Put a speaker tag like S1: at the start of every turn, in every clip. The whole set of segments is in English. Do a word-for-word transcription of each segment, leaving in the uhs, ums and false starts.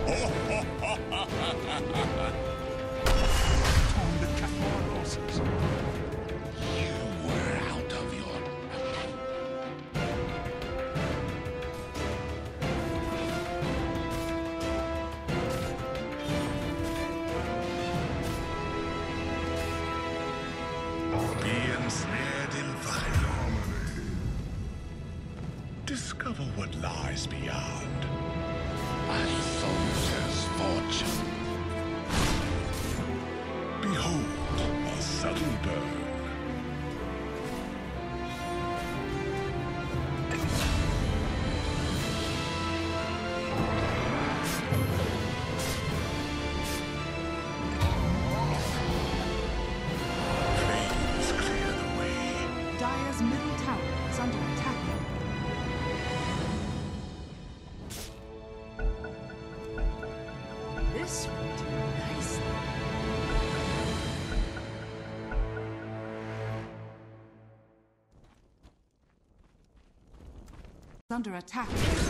S1: Time to cut my losses.
S2: You were out of your...
S3: Be ensnared in fire. Discover what lies beyond.
S2: A soldier's fortune.
S3: Behold, a subtle burn. Flames clear the way.
S4: Dire's middle tower is under attack. This will do nicely. Under attack.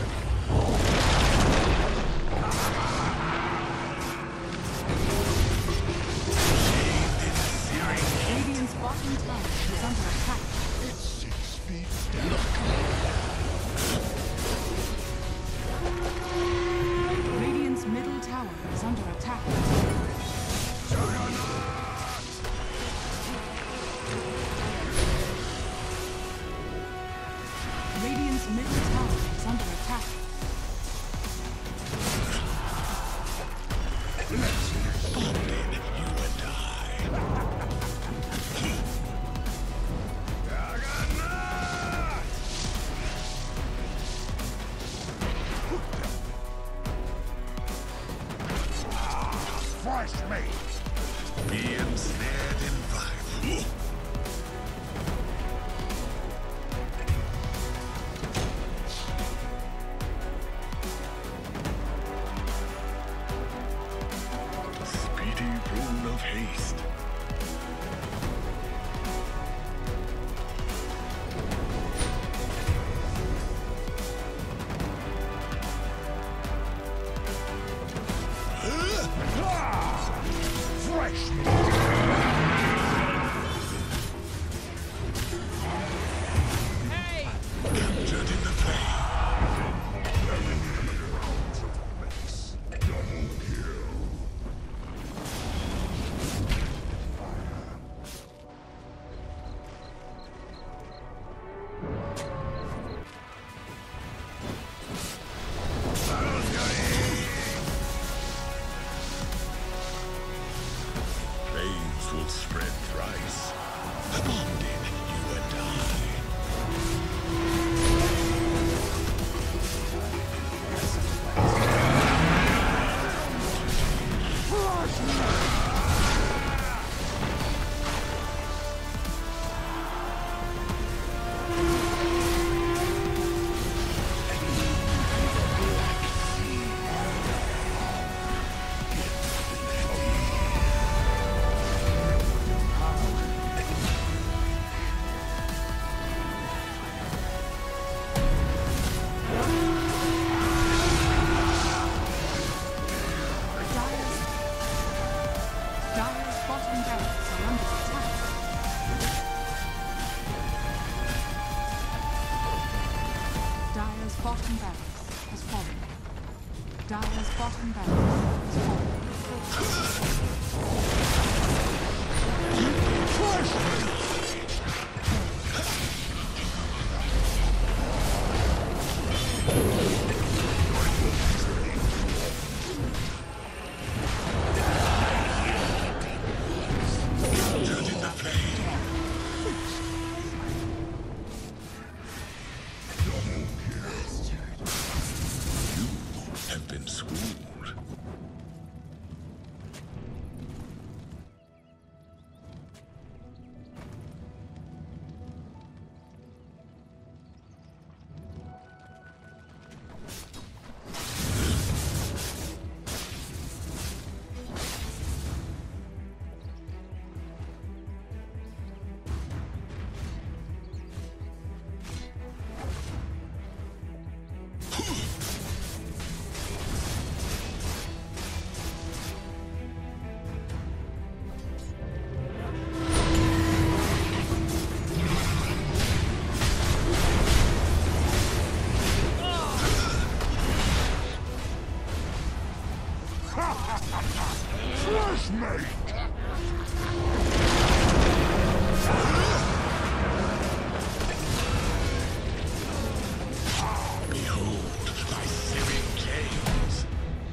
S4: Radiant's bottom tower is under attack.
S1: It's six feet down.
S4: Radiant's middle tower is under attack. Radiant's middle tower is under attack.
S3: Bonded, you and I.
S1: Fresh meat.
S3: Be ensnared in fire. Speedy rune of haste.
S1: Fresh meat.
S3: Captured in the flame. Flames will spread thrice. Bonded, you and I.
S4: Dire's, Dire's bottom barracks are under attack. Dire's bottom barracks has fallen. Dire's bottom barracks has fallen.
S3: Captured in the flame. You have been schooled.
S1: Flesh mate!
S3: Behold my searing gaze.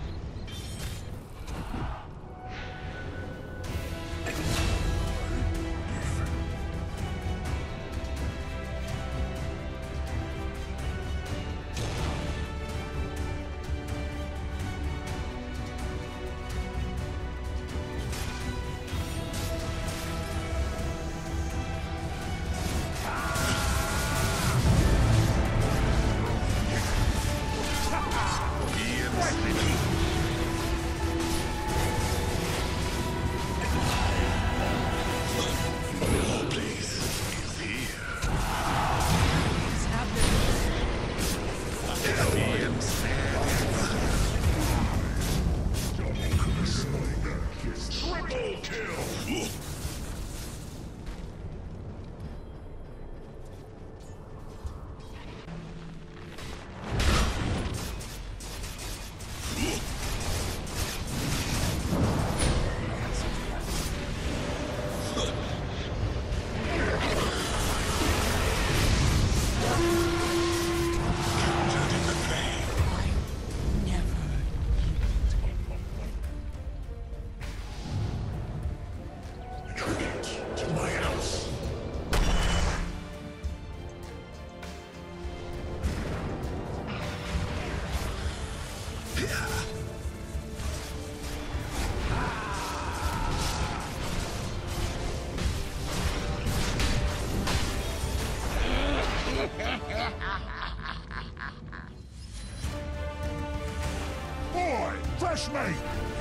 S1: Boy, flesh mate!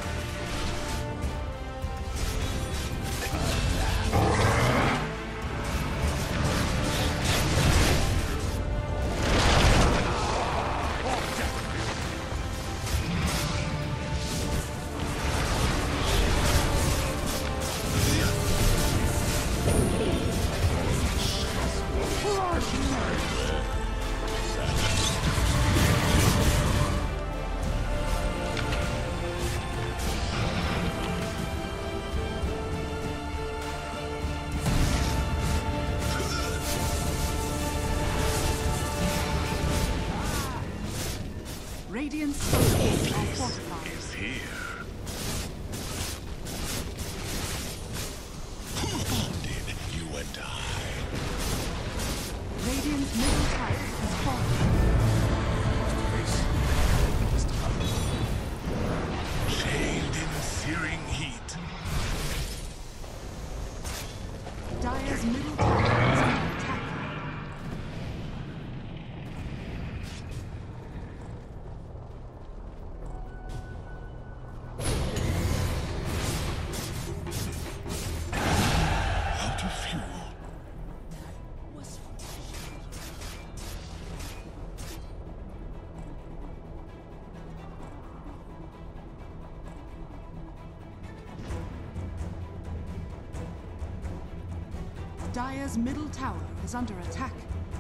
S4: Radiant structures are fortified.
S3: Is here. Who bonded you and I?
S4: Radiant's middle tower has fallen.
S3: Chained in searing heat.
S4: Dire's middle tower is under attack.
S3: Out of fuel.
S4: Dire's middle tower is under attack.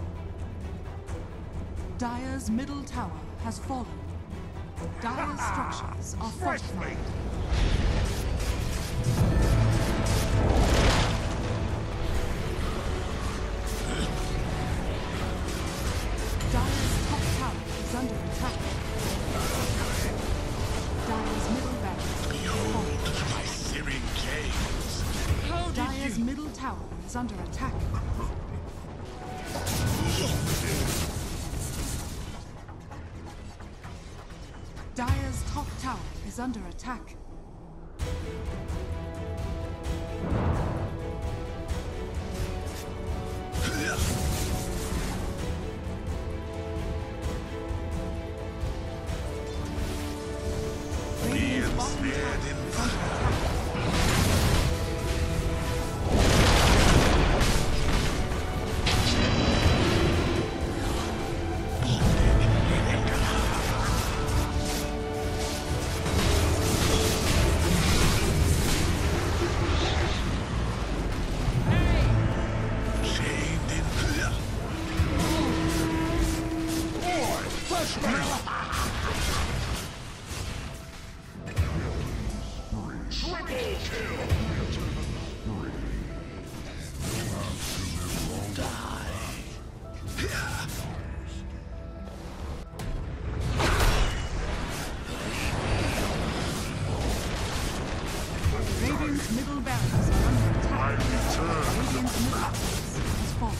S4: Dire's middle tower has fallen. Dire's structures are
S1: Flesh
S4: fortified.
S1: mate!
S4: Dire's top tower is under attack. Dire's middle barracks
S3: Behold my searing gaze. How did
S4: Dire's
S3: you...
S4: middle tower is under attack. Dire's top tower is under attack. Radiant's bottom tower
S3: ensnared in
S4: is under attack.
S3: Chained in...
S1: Boy, flesh mate!
S4: Radiant's middle barracks are under attack. Radiant's middle barracks has fallen.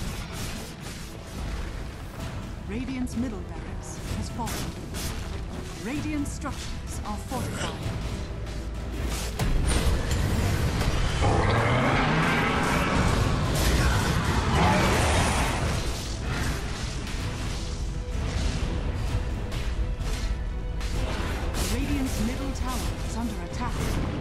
S4: Radiant's middle barracks has fallen. Radiant structures are fortified. Radiant's middle tower is under attack.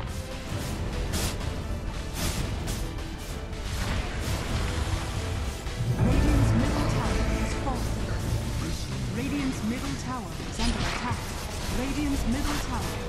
S4: Radiant's middle tower has fallen. Radiant's middle tower is under attack. Radiant's middle tower